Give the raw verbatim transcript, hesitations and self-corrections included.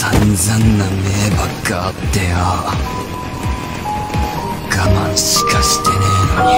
散々な迷惑があってよ。我慢しかしてねえのに。